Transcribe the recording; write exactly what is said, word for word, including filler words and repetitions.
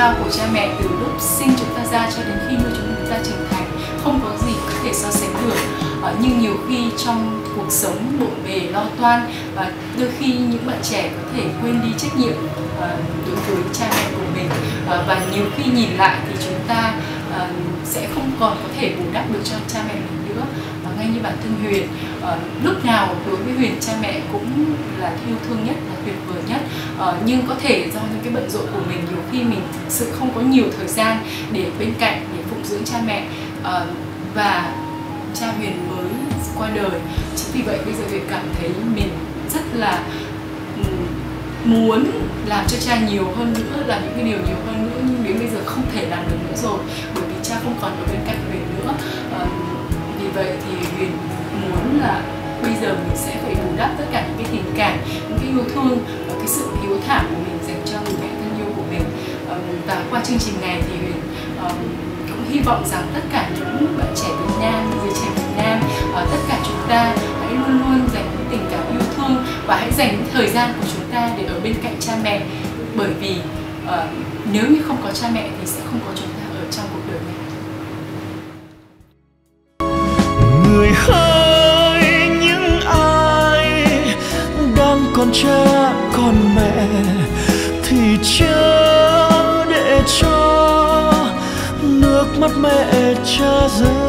trao của cha mẹ từ lúc sinh chúng ta ra cho đến khi nuôi chúng ta trưởng thành không có gì có thể so sánh được. Uh, nhưng nhiều khi trong cuộc sống bộn bề lo toan và đôi khi những bạn trẻ có thể quên đi trách nhiệm uh, đối với cha mẹ của mình, uh, và nhiều khi nhìn lại thì chúng ta uh, sẽ không còn có thể bù đắp được cho cha mẹ mình nữa. Uh, ngay như bản thân Huyền, uh, lúc nào đối với Huyền cha mẹ cũng là yêu thương nhất, là tuyệt vời nhất, uh, nhưng có thể do những cái bận rộn của mình nhiều khi mình thực sự không có nhiều thời gian để bên cạnh để phụng dưỡng cha mẹ, uh, và cha Huyền mới qua đời. Chính vì vậy bây giờ Huyền cảm thấy mình rất là muốn làm cho cha nhiều hơn nữa, làm những cái điều nhiều hơn nữa, nhưng đến bây giờ không thể làm được nữa rồi, bởi vì cha không còn ở bên cạnh Huyền nữa. À, vì vậy thì Huyền muốn là bây giờ mình sẽ phải bù đắp tất cả những cái tình cảm, những cái yêu thương và cái sự hiếu thảo của mình dành cho người mẹ thân yêu của mình. À, và qua chương trình này thì Huyền uh, cũng hy vọng rằng tất cả những bạn trẻ Việt Nam, người trẻ Việt Nam, uh, tất cả chúng ta hãy luôn luôn dành những tình cảm yêu thương và hãy dành những thời gian của chúng ta để ở bên cạnh cha mẹ, bởi vì uh, nếu như không có cha mẹ thì sẽ không có chúng ta ở trong cuộc đời này. Người hỡi, những ai đang còn cha còn mẹ thì chớ để cho nước mắt mẹ cha rơi.